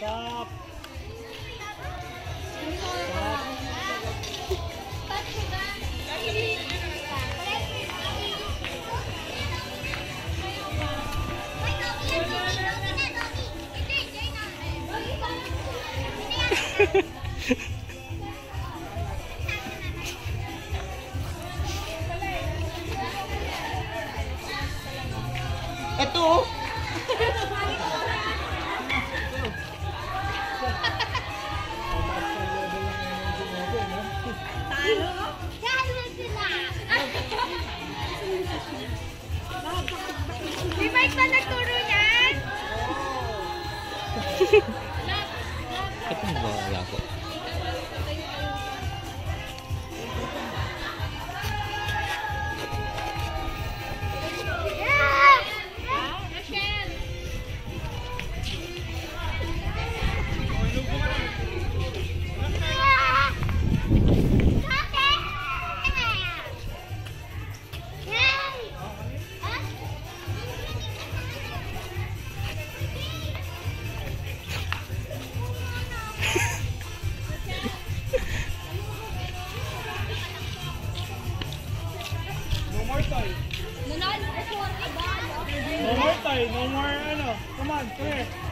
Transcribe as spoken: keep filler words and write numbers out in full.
Stop. Ito. Di ba ito nagturo niyan? Ito mo ba wala ko? No more toy. No more toy. No more ano. Come on, come here.